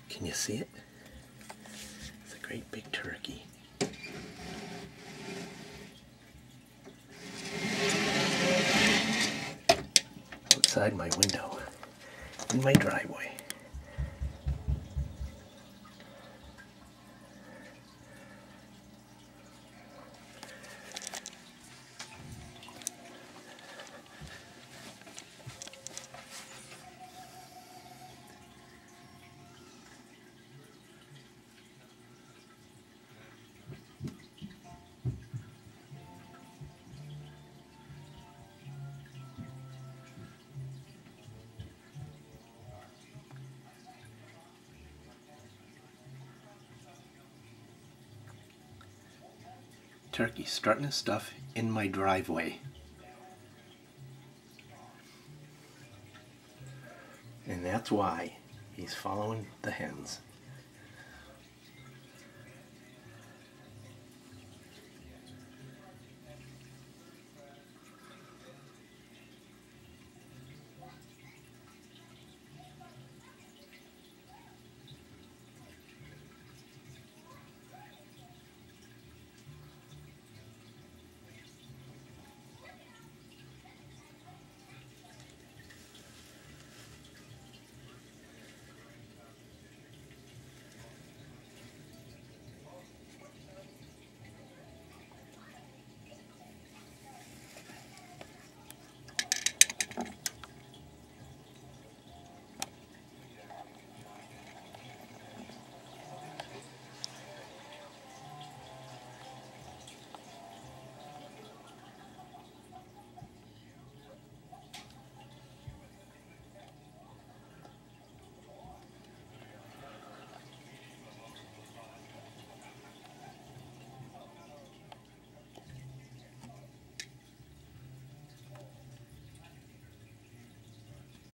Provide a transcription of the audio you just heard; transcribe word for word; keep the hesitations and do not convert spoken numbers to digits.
Can you see it? It's a great big turkey. Outside my window, in my driveway. Turkey strutting his stuff in my driveway. And that's why he's following the hens.